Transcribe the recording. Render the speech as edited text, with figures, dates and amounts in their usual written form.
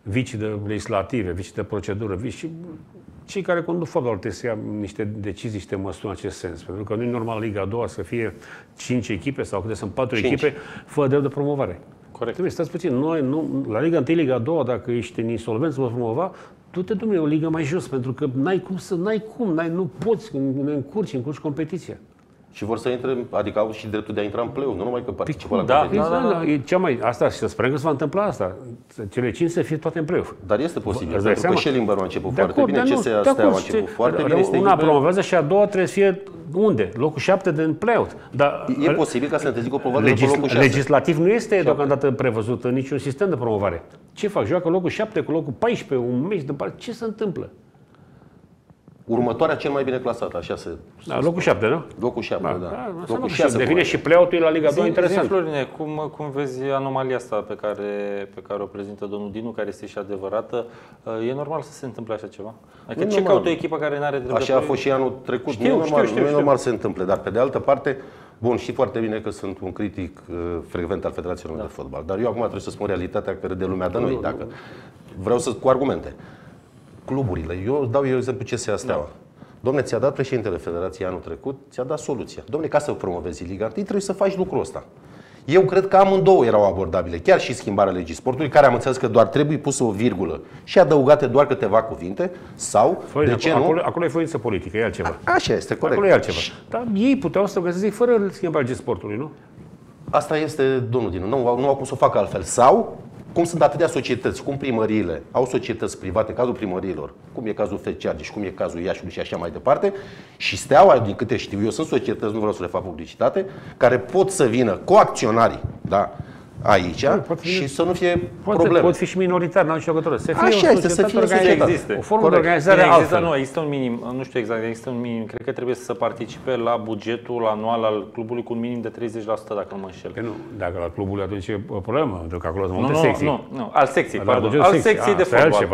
vicii de legislative, vicii de procedură, și cei care conduc fotbalul trebuie să ia niște decizii, niște măsuri în acest sens. Pentru că nu e normal Liga a doua să fie 5 echipe sau câte sunt 4 echipe fără drept de promovare. Corect. Trebuie, stați puțin, noi nu, la Liga 1, Liga 2, dacă ești în insolvență, vă promova, du-te, dumne, o ligă mai jos, pentru că nu poți, încurci competiția. Și vor să intre, adică au și dreptul de a intra în play-off, nu numai că participă la competiție. Da. E cea mai, asta, și să sperăm că se va întâmpla asta. Cele 5 să fie toate în play-off. Dar este posibil, pentru că și Limberul a început foarte bine, CSA a început foarte bine. Una promovează și a doua trebuie să fie unde? Locul 7 din play-off. E posibil ca să ne trezim cu o promovare de locul 6. Legislativ nu este deocamdată prevăzut în niciun sistem de promovare. Ce fac? Joacă locul 7 cu locul 14, un meci de parte. Ce se întâmplă? Următoarea cel mai bine clasată, așa se... Da, locul 7, nu? Locul 7, da. Locul 6. Devine și play-out-ul la Liga 2 interesant. Florine, cum vezi anomalia asta pe care o prezintă domnul Dinu, care este și adevărată? E normal să se întâmple așa ceva? Adică ce caută o echipă care nu are drept? Așa a fost și anul trecut. Nu e normal să se întâmple, dar pe de altă parte, bun, știi foarte bine că sunt un critic frecvent al Federației Române de Fotbal, dar eu acum trebuie să spun realitatea care de lumea de noi, dacă vreau să cu argumente. Cluburile, eu dau exemplu CSA Steaua. Dom'le, ți-a dat președintele Federației anul trecut, ți-a dat soluția. Dom'le, ca să promovezi Liga 1, trebuie să faci lucrul ăsta. Eu cred că amândouă erau abordabile, chiar și schimbarea legii sportului, care am înțeles că doar trebuie pusă o virgulă și adăugate doar câteva cuvinte, sau, de ce nu? Acolo e voință politică, e altceva. Așa este, corect. Acolo e altceva. Dar ei puteau să o găseze fără schimbarea legii sportului, nu? Asta este, domnul Dinu, nu au cum să o facă altfel. Sau, cum sunt atâtea societăți, cum primăriile au societăți private, în cazul primăriilor, cum e cazul Fecearge și cum e cazul Iașiului și așa mai departe, și Steaua, din câte știu eu, sunt societăți, nu vreau să le fac publicitate, care pot să vină coacționarii, da, aici și să nu fie probleme. Pot fi și minoritari, n-au nicio legătură. Așa este, să fie existe. O formă de organizare altfel. Nu, există un minim, nu știu exact, există un minim. Cred că trebuie să participe la bugetul anual al clubului cu un minim de 30%, dacă nu mă înșel. Nu, dacă la clubul atunci e o problemă, pentru că acolo sunt multe secții. Nu, al secției, pardon. Al secției de fotbal.